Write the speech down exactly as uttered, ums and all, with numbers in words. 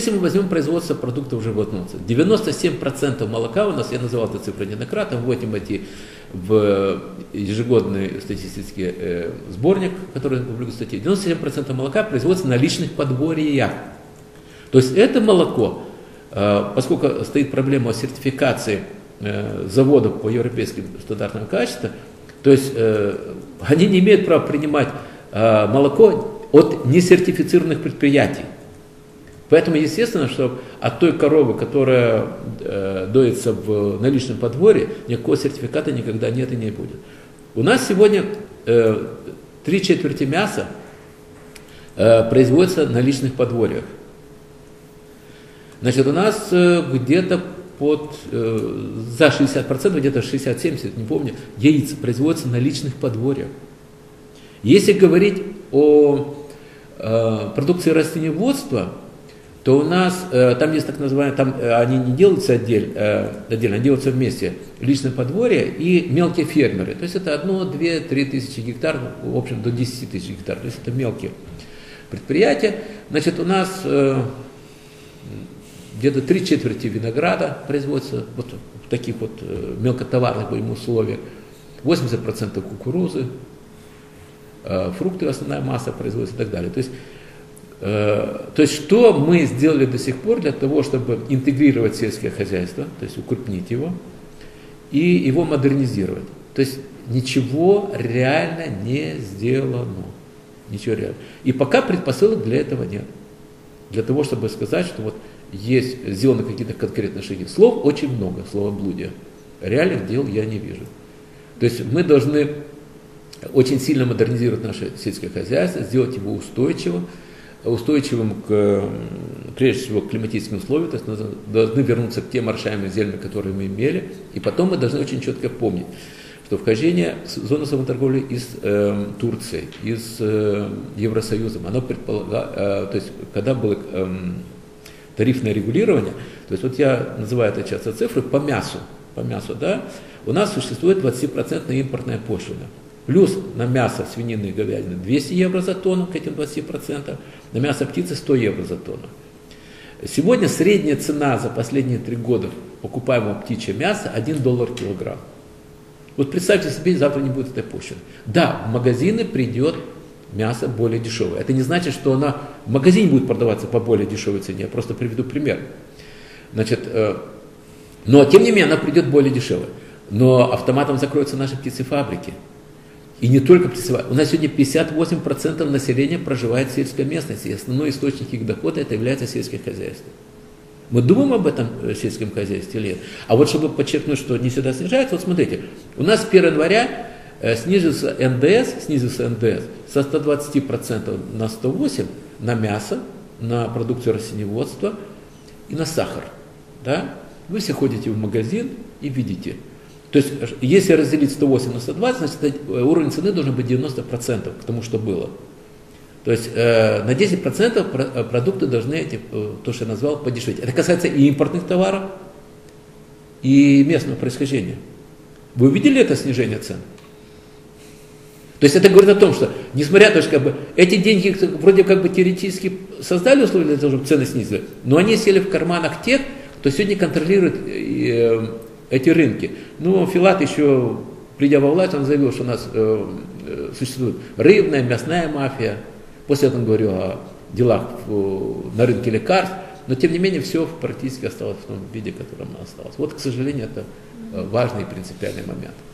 Если мы возьмем производство продуктов животноводства, девяносто семь процентов молока у нас, я называл эту цифру неоднократно, вводим эти в ежегодный статистический э, сборник, который публикует статьи, девяносто семь процентов молока производится на личных подворьях. То есть это молоко, э, поскольку стоит проблема сертификации э, заводов по европейским стандартам качества, то есть э, они не имеют права принимать э, молоко от несертифицированных предприятий. Поэтому естественно, что от той коровы, которая э, доится в наличном подворье, никакого сертификата никогда нет и не будет. У нас сегодня э, три четверти мяса э, производится на личных подворьях. Значит, у нас э, где-то под, э, за шестьдесят процентов, где-то шестьдесят-семьдесят, не помню, яиц производится на личных подворьях. Если говорить о э, продукции растениеводства, то у нас, э, там есть так называемые, там э, они не делаются отдель, э, отдельно, они делаются вместе, личное подворье и мелкие фермеры. То есть это одно, две, три тысячи гектар, в общем, до десяти тысяч гектар. То есть это мелкие предприятия. Значит, у нас э, где-то три четверти винограда производится вот в таких вот э, мелкотоварных будем, условиях, восемьдесят процентов кукурузы, э, фрукты основная масса производится и так далее. То есть То есть, что мы сделали до сих пор для того, чтобы интегрировать сельское хозяйство, то есть укрупнить его и его модернизировать. То есть, ничего реально не сделано. Ничего реально. И пока предпосылок для этого нет. Для того, чтобы сказать, что вот есть сделаны какие-то конкретные шаги. Слов очень много, словоблудия. Реальных дел я не вижу. То есть, мы должны очень сильно модернизировать наше сельское хозяйство, сделать его устойчивым, устойчивым к, прежде всего, к климатическим условиям, то есть мы должны вернуться к тем орошаемым землям, которые мы имели, и потом мы должны очень четко помнить, что вхождение в зону свободной торговли из э, Турции, из э, Евросоюза, оно предполагало, э, то есть когда было э, тарифное регулирование, то есть вот я называю это часто цифры по мясу, по мясу, да, у нас существует двадцатипроцентная импортная пошлина. Плюс на мясо свинины и говядины двести евро за тонну к этим двадцати процентам, на мясо птицы сто евро за тонну. Сегодня средняя цена за последние три года покупаемого птичьего мяса один доллар килограмм. Вот представьте себе, завтра не будет этой пошлины. Да, в магазины придет мясо более дешевое. Это не значит, что она в магазине будет продаваться по более дешевой цене. Я просто приведу пример. Значит, э, но тем не менее она придет более дешевая. Но автоматом закроются наши птицефабрики. И не только птицевая. У нас сегодня пятьдесят восемь процентов населения проживает в сельской местности, и основной источник их дохода это является сельское хозяйство. Мы думаем об этом в сельском хозяйстве или нет? А вот чтобы подчеркнуть, что не всегда снижается, вот смотрите, у нас с первого января снизился эн дэ эс, снизился эн дэ эс со ста двадцати процентов на сто восемь процентов на мясо, на продукцию растениеводства и на сахар. Да? Вы все ходите в магазин и видите. То есть, если разделить сто восемь на сто двадцать, значит, уровень цены должен быть девяносто процентов к тому, что было. То есть, э, на десять процентов продукты должны, эти, то, что я назвал, подешеветь. Это касается и импортных товаров, и местного происхождения. Вы увидели это снижение цен? То есть, это говорит о том, что, несмотря на то, что как бы, эти деньги вроде как бы теоретически создали условия для того, чтобы цены снизили, но они сели в карманах тех, кто сегодня контролирует э, эти рынки. Ну, Филат еще, придя во власть, он заявил, что у нас э, э, существует рыбная, мясная мафия. После этого он говорил о делах в, на рынке лекарств. Но, тем не менее, все практически осталось в том виде, в котором оно осталось. Вот, к сожалению, это важный и принципиальный момент.